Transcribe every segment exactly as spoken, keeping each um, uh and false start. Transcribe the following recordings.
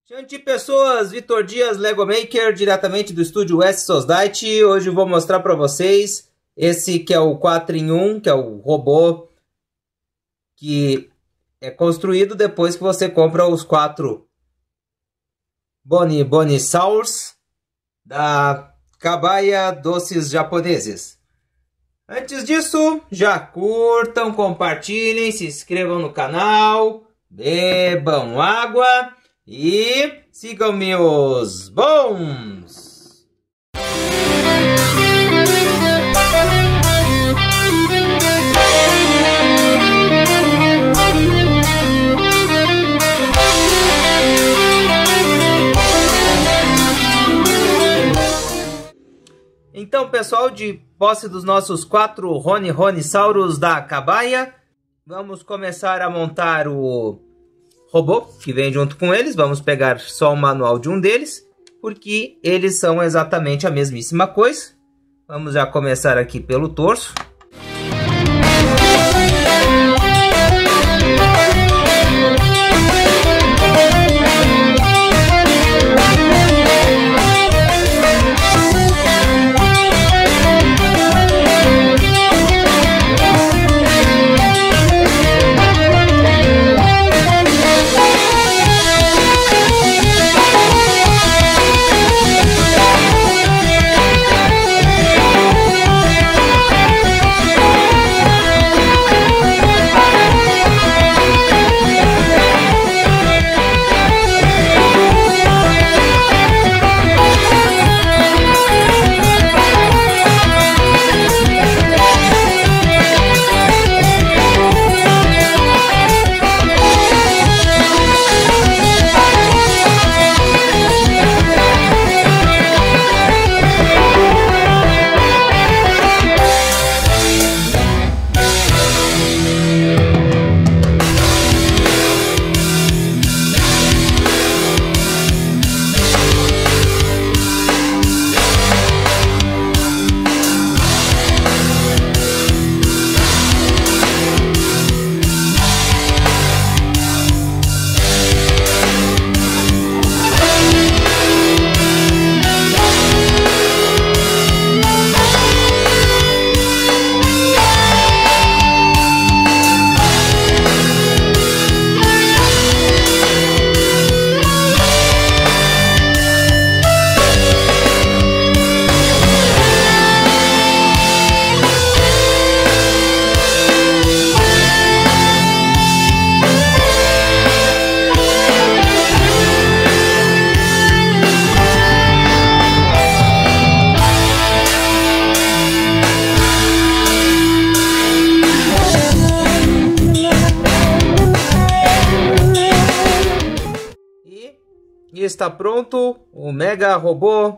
Gente, pessoas, Vitor Dias, Lego Maker, diretamente do estúdio S Sosdite. Hoje eu vou mostrar para vocês esse que é o quatro em um, que é o robô que é construído depois que você compra os quatro Boni Bonisaurs da Kabaya Doces Japoneses. Antes disso, já curtam, compartilhem, se inscrevam no canal, bebam água e sigam meus bons! Então, pessoal, de posse dos nossos quatro Roni Ronisauros da Kabaya, vamos começar a montar o robô que vem junto com eles. Vamos pegar só o manual de um deles, porque eles são exatamente a mesmíssima coisa. Vamos já começar aqui pelo torso. E está pronto o Mega Robô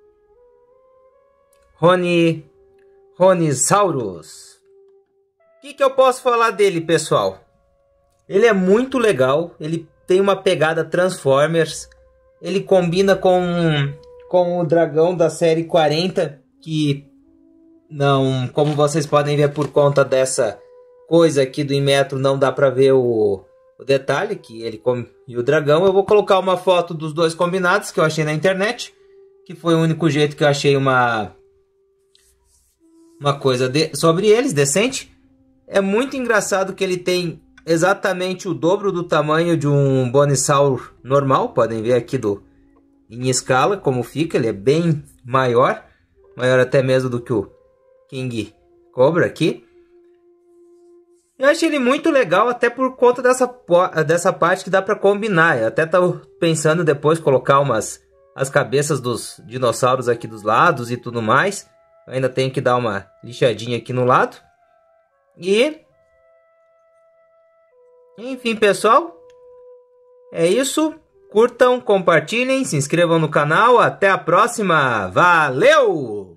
Roni Ronisaurus. O que, que eu posso falar dele, pessoal? Ele é muito legal, ele tem uma pegada Transformers, ele combina com, com o dragão da série quarenta, que não, como vocês podem ver por conta dessa coisa aqui do Inmetro, não dá para ver o O detalhe que ele come e o dragão. Eu vou colocar uma foto dos dois combinados que eu achei na internet, que foi o único jeito que eu achei uma uma coisa de, sobre eles decente. É muito engraçado que ele tem exatamente o dobro do tamanho de um Bonisaur normal. Podem ver aqui do em escala como fica. Ele é bem maior, maior até mesmo do que o King Cobra aqui. Eu achei ele muito legal, até por conta dessa, dessa parte que dá para combinar. Eu até tava pensando depois colocar umas as cabeças dos dinossauros aqui dos lados e tudo mais. Eu ainda tenho que dar uma lixadinha aqui no lado. E enfim, pessoal, é isso. Curtam, compartilhem, se inscrevam no canal. Até a próxima. Valeu!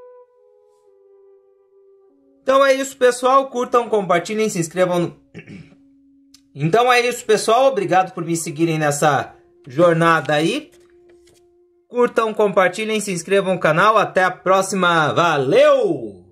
Então é isso, pessoal. Curtam, compartilhem, se inscrevam no... Então é isso, pessoal. Obrigado por me seguirem nessa jornada aí. Curtam, compartilhem, se inscrevam no canal. Até a próxima. Valeu!